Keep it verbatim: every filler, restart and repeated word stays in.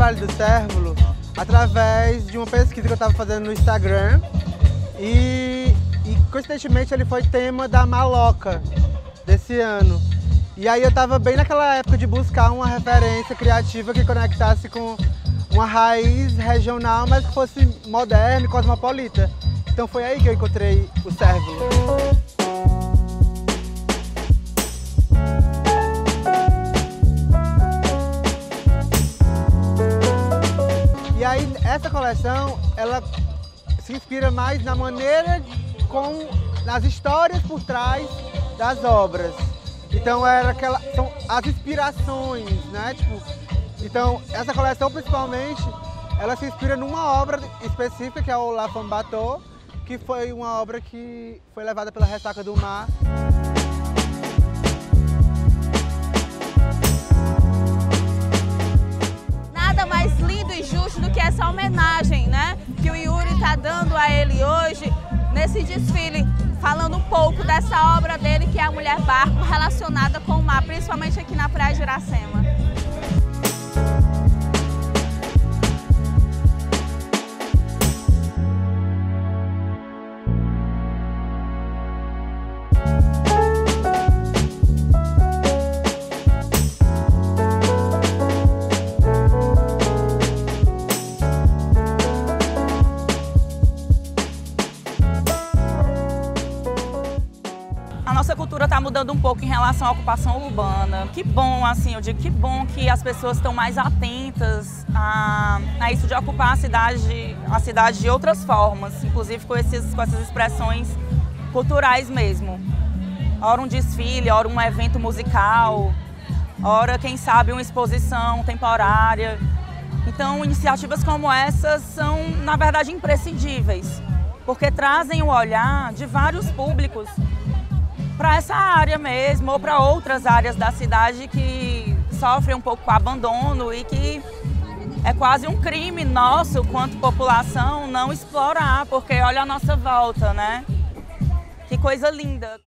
trabalho do Cérvulo através de uma pesquisa que eu estava fazendo no Instagram e, e coincidentemente ele foi tema da Maloca desse ano. E aí eu estava bem naquela época de buscar uma referência criativa que conectasse com uma raiz regional, mas que fosse moderna e cosmopolita. Então foi aí que eu encontrei o Cérvulo. E aí essa coleção, ela se inspira mais na maneira, com, nas histórias por trás das obras. Então era aquela, são as inspirações, né? Tipo, então essa coleção principalmente, ela se inspira numa obra específica que é o La Femme Bateau, que foi uma obra que foi levada pela ressaca do mar. Nada mais lindo e justo do que essa homenagem, né, que o Yuri está dando a ele hoje nesse desfile, falando um pouco dessa obra dele, que é a Mulher Barco, relacionada com o mar, principalmente aqui na Praia de Iracema. A nossa cultura está mudando um pouco em relação à ocupação urbana. Que bom, assim, eu digo que bom que as pessoas estão mais atentas a, a isso de ocupar a cidade, a cidade de outras formas, inclusive com, esses, com essas expressões culturais mesmo. Ora um desfile, ora um evento musical, ora, quem sabe, uma exposição temporária. Então, iniciativas como essas são, na verdade, imprescindíveis, porque trazem o olhar de vários públicos para essa área mesmo, ou para outras áreas da cidade que sofrem um pouco com abandono e que é quase um crime nosso, quanto população, não explorar, porque olha a nossa volta, né? Que coisa linda!